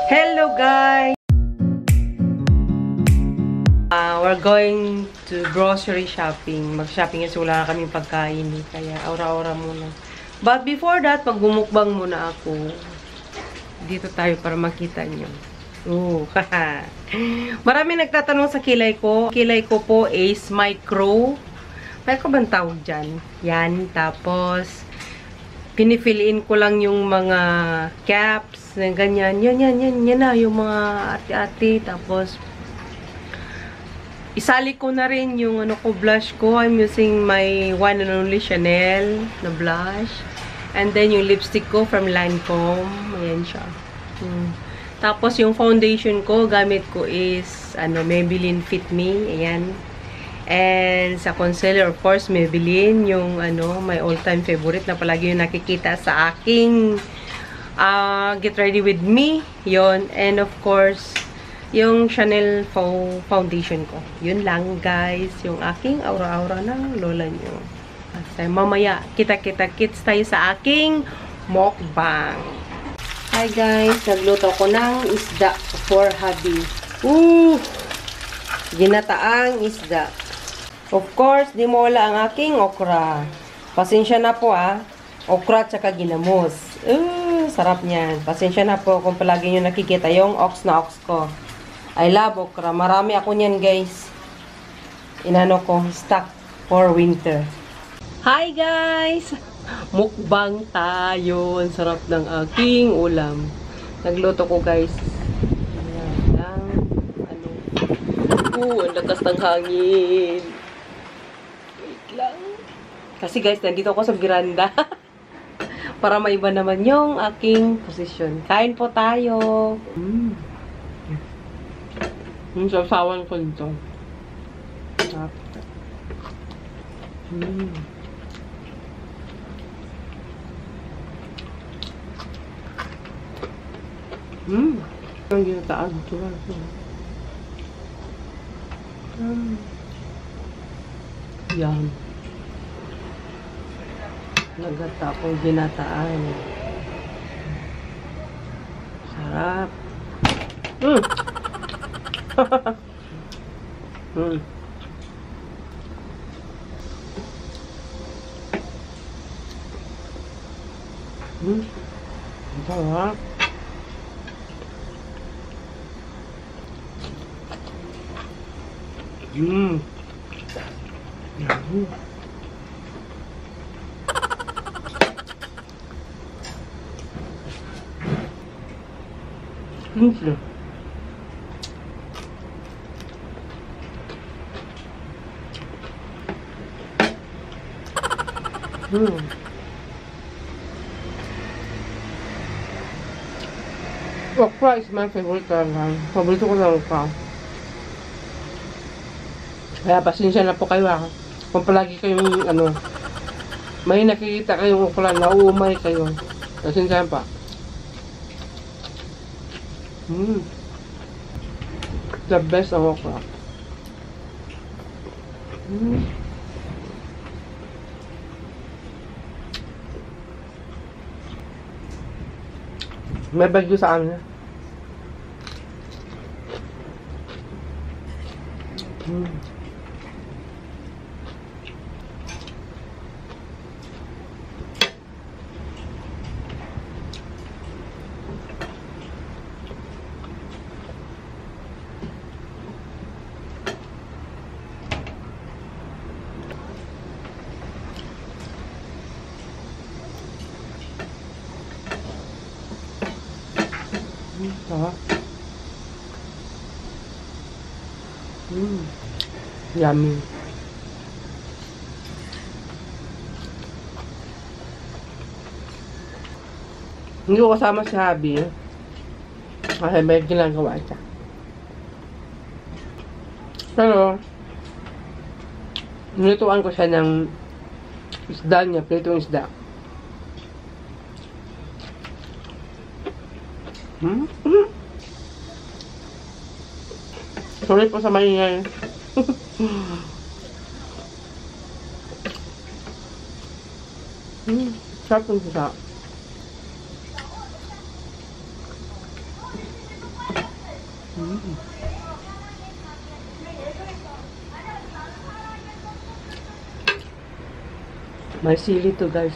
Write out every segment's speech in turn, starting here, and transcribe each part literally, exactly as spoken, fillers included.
Hello guys! Uh, we're going to grocery shopping. Mag-shopping kasi wala na kaming pagkain. Kaya aura-aura muna. But before that, mag-gumukbang muna ako. Dito tayo para makita nyo. Oh, marami nagtatanong sa kilay ko. Kilay ko po is micro. May ko bang tawag dyan? Yan. Tapos, pinifill-in ko lang yung mga caps, na ganyan. Yan, yan, yan, yan na, yung mga ate-ate. Tapos, isali ko na rin yung ano ko, blush ko. I'm using my one and only Chanel na blush. And then, yung lipstick ko from Lancome. Ayan siya. Hmm. Tapos, yung foundation ko, gamit ko is, ano, Maybelline Fit Me. Ayan. And sa concealer, of course, Maybelline, yung ano, my all-time favorite na palagi yung nakikita sa aking uh, Get Ready With Me. Yon. And of course, yung Chanel foundation ko. Yun lang, guys. Yung aking aura-aura ng lola nyo. Kasi mamaya, kita-kita-kits tayo sa aking mukbang. Hi, guys. Nagluto ko ng isda for hubby. Ooh! Ginataang isda. Of course, di mo wala ang aking okra. Pasensya na po ah. Okra tsaka ginamos. Uh, sarap niyan. Pasensya na po kung palagi nyo nakikita yung ox na ox ko. I love okra. Marami ako niyan, guys. Inano ko, stock for winter. Hi, guys! Mukbang tayo. Ang sarap ng aking ulam. Nagluto ko, guys. Ayan lang. Ano. Uh, ang lakas ng hangin. Lang. Kasi guys, nandito ako sa veranda. Para maiba naman yung aking posisyon. Kain po tayo. Mm. Yung sasawan ko dito. Mm. Mm. Ang ginataan. Mm. Yan. Nagata ko ginataan. Sarap. Mm. mm. Mm. Sarap. Mm. Mm. Mm. Mm. Okra is my favorite talaga. Paborito ko ng okra. Kaya pasensya na po kayo ha. Kung palagi kayong ano, may nakikita kayong okra na uumay kayo. Pasensya pa. Mm. The best ang okra. Mm. May bagyo sa amin. Mm. Sarap. Mm. Yummy. Hindi ko kasama si Habi. Kasi may ginagawa siya. Pero, nilutuan ko siya ng isda niya. Pritong isda. Hmm? Sorry po sa maingay. Hmm, sarap yung sisa. Mm. May sili to guys.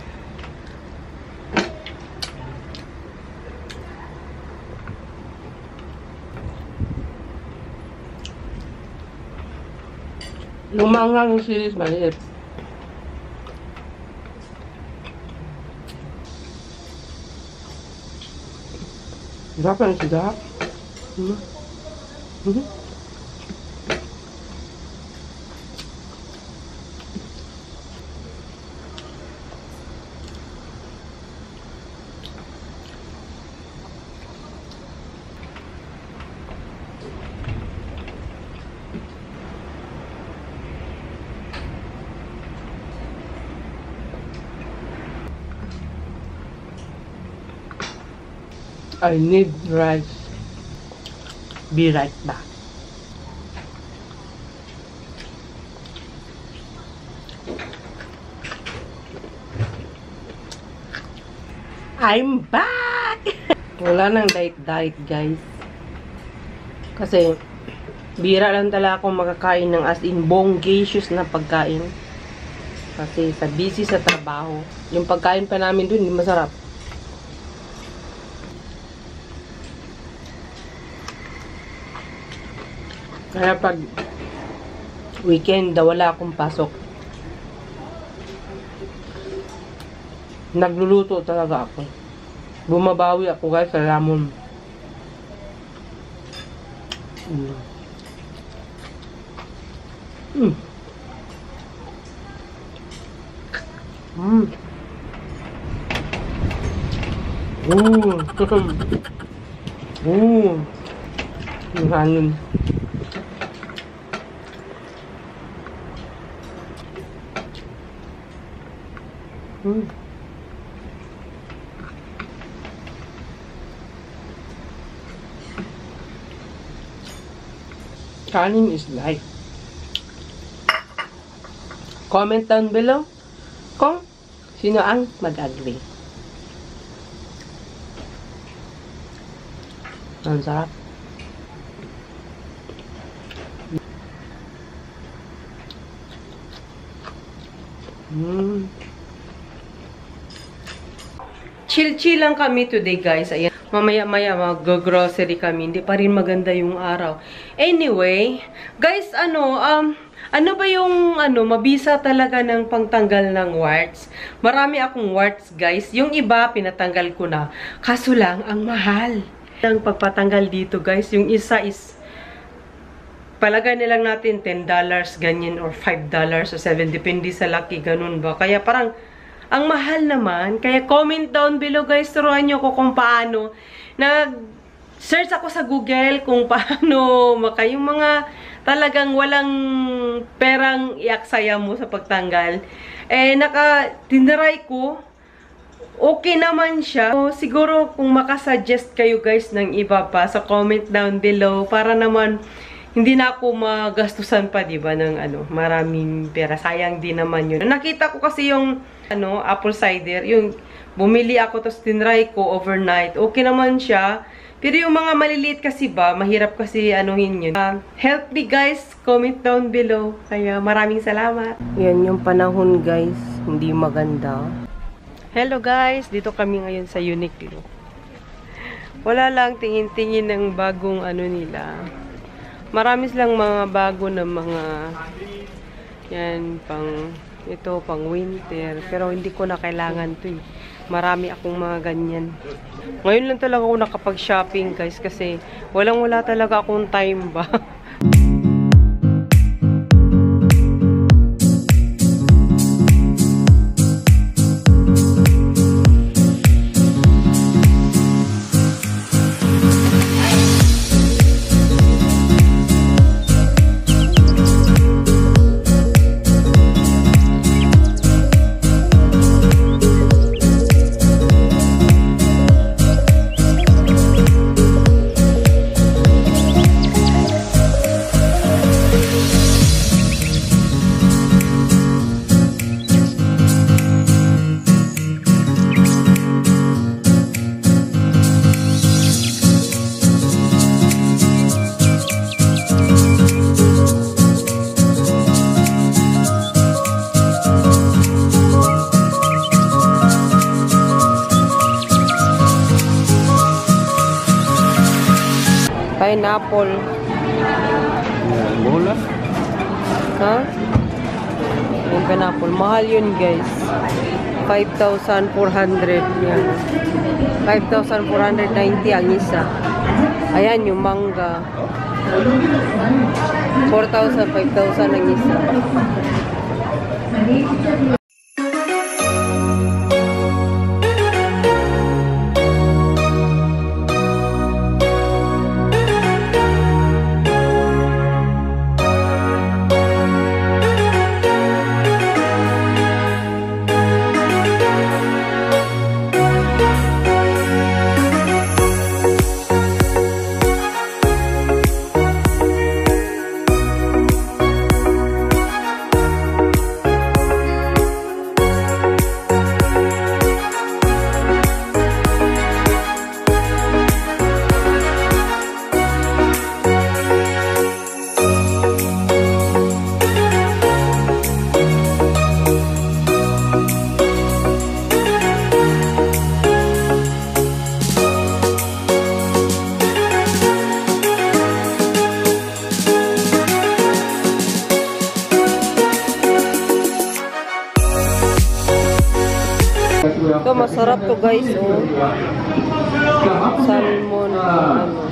Yung manghang yung silis maliit. Sarap ang siga. Hmm. Hmm. I need rice. Be right back. I'm back! Wala nang diet-diet guys. Kasi bira lang talaga akong makakain ng as in bongacious na pagkain. Kasi sa busy sa trabaho. Yung pagkain pa namin dun, hindi masarap. Kaya pag weekend daw wala akong pasok, nagluluto talaga ako. Bumabawi ako guys sa lamon. Mm. Mm. Mm. Ooh. Ooh. Yung hangin. Hmm. Kanin is life. Comment down below kung sino ang mag-agree. Ang sarap. Hmm. Chill-chill lang kami today, guys. Ayan. Mamaya-maya mag-grocery kami. Hindi pa rin maganda yung araw. Anyway, guys, ano, um, ano ba yung, ano, mabisa talaga ng pangtanggal ng warts? Marami akong warts, guys. Yung iba, pinatanggal ko na. Kaso lang, ang mahal. Ang pagpatanggal dito, guys, yung isa is, palagay nilang natin ten dollars, ganyan, or five dollars, o seven, depende sa laki, ganun ba? Kaya parang, ang mahal naman. Kaya comment down below guys. Turuan nyo ko kung paano. Nag-search ako sa Google kung paano maka yung mga talagang walang perang iaksaya mo sa pagtanggal. Eh, naka-tinry ko. Okay naman siya. So, siguro kung makasuggest kayo guys ng iba pa sa comment down below para naman hindi na ako magastusan pa, diba, ng ano, maraming pera. Sayang din naman yun. Nakita ko kasi yung, ano, apple cider. Yung, bumili ako, tapos tinry ko overnight. Okay naman siya. Pero yung mga maliliit kasi ba, mahirap kasi anuhin yun. Uh, help me guys, comment down below. Kaya maraming salamat. Yan yung panahon guys, hindi maganda. Hello guys, dito kami ngayon sa Uniqlo. Wala lang tingin-tingin ng bagong ano nila. Marami silang mga bago na mga yan, pang ito, pang winter. Pero hindi ko na kailangan to eh. Marami akong mga ganyan. Ngayon lang talaga ako nakapag-shopping guys kasi walang-wala talaga akong time ba. Pineapple. Bola? Ha? Yung pineapple. Mahal yun, guys. five thousand four hundred. Yan. five thousand four hundred ninety ang isa. Ayan, yung mangga. four thousand, five thousand ang isa. Ito, masarap to guys, oh. Salmon, ano.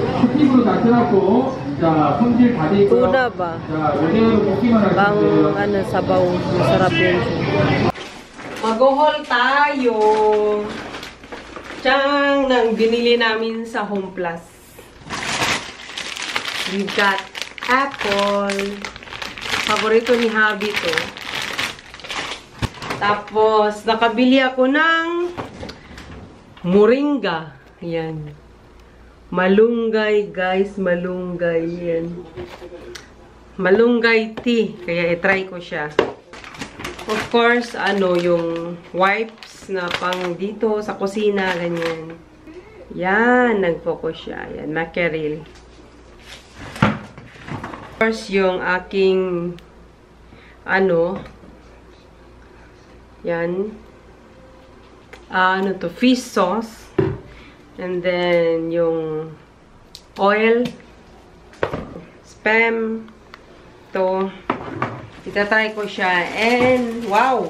Tuna ba? Bang, ano, sabaw. Masarap yun. Mag-haul tayo. Tiyang, nang binili namin sa Home Plus. We got apple. Paborito ni Habi to. Tapos, nakabili ako ng moringa. Ayan. Malunggay, guys. Malunggay. Ayan. Malunggay tea. Kaya i-try ko siya. Of course, ano, yung wipes na pang dito sa kusina. Ganyan. Yan. Nag-focus siya. Ayan. Mackerel. Of course, yung aking ano, yan. Uh, ano to? Fish sauce. And then, yung oil. Spam. To. Itatry ko siya. And, wow!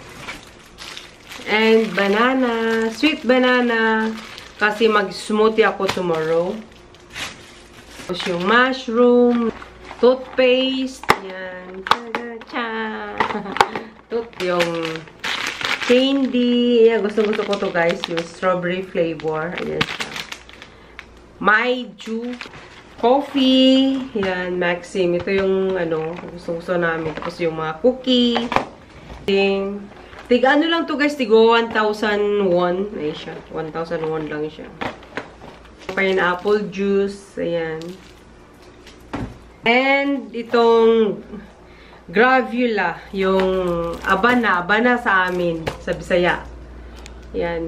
And, banana. Sweet banana. Kasi mag-smoothie ako tomorrow. Tapos yung mushroom. Toothpaste. Yan. Cha-cha-cha. Tooth yung candy. Ayan, gusto-gusto ko to guys. Yung strawberry flavor. Ayan siya. Maiju. Coffee. Ayan, Maxim. Ito yung, ano, gusto-gusto namin. Tapos yung mga cookie. Ting. Tig, ano lang to guys. Tigo one thousand won. Ayan siya. one thousand won lang siya. Pineapple juice. Ayan. And, itong Gravula, yung abana, abana sa amin, sa Bisaya. Yan.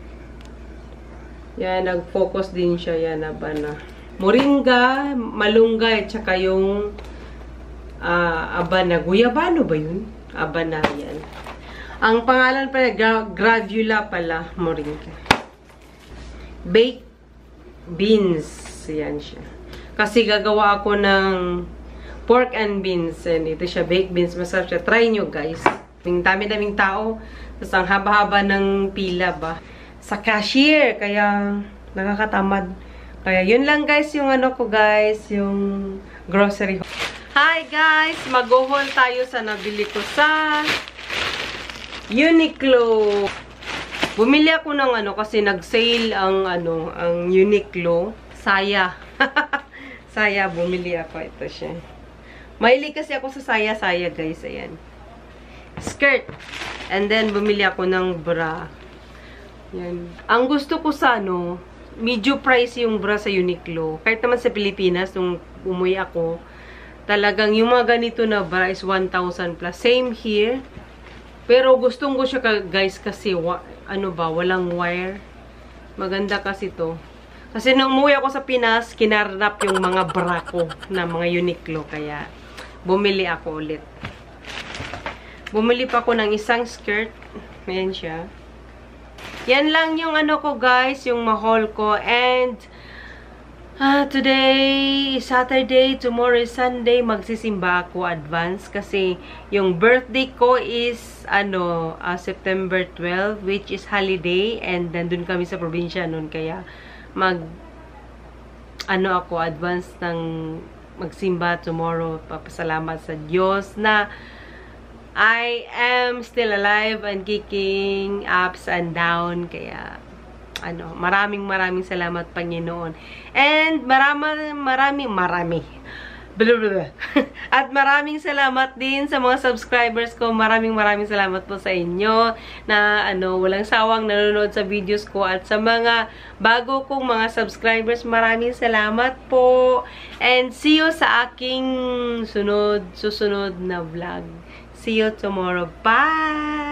Yan, nag-focus din siya, yan, abana. Moringa, malunggay, at saka yung uh, abana. Guyabano ba yun? Abana, yan. Ang pangalan pala, gra Gravula pala, moringa. Baked beans, yan siya. Kasi gagawa ako ng pork and beans. And ito siya, baked beans. Masarap siya. Try nyo, guys. Ang dami-daming tao. Tapos ang haba-haba ng pila ba. Sa cashier. Kaya, nakakatamad. Kaya, yun lang, guys, yung ano ko, guys. Yung grocery. Hi, guys! Mag-haul tayo sa nabili ko sa Uniqlo. Bumili ako ng ano, kasi nag-sale ang ano, ang Uniqlo. Saya. Saya, bumili ako. Ito siya. Mahilig kasi ako sa saya-saya, guys. Ayan. Skirt. And then, bumili ako ng bra. Yan. Ang gusto ko sa, ano, medyo price yung bra sa Uniqlo. Kahit naman sa Pilipinas, nung umuwi ako, talagang yung mga ganito na bra is one thousand plus. Same here. Pero gustong ko siya, guys, kasi, wa, ano ba, walang wire. Maganda kasi to. Kasi nung umuwi ako sa Pinas, kinarnap yung mga bra ko na mga Uniqlo. Kaya, bumili ako ulit. Bumili pa ako ng isang skirt. Ayan siya. Yan lang yung ano ko, guys. Yung ma-haul ko. And, Ah, today is Saturday, tomorrow is Sunday. Magsisimba ako advance kasi yung birthday ko is ano, uh, September twelfth, which is holiday, and nandun kami sa probinsya noon, kaya mag ano ako advance ng magsimba tomorrow. Papasalamat sa Diyos na I am still alive and kicking ups and down, kaya ano, maraming maraming salamat Panginoon. And maraming maraming marami. Blablabla. At maraming salamat din sa mga subscribers ko. Maraming maraming salamat po sa inyo na ano, walang sawang nanonood sa videos ko, at sa mga bago kong mga subscribers, maraming salamat po. And see you sa aking sunod susunod na vlog. See you tomorrow. Bye!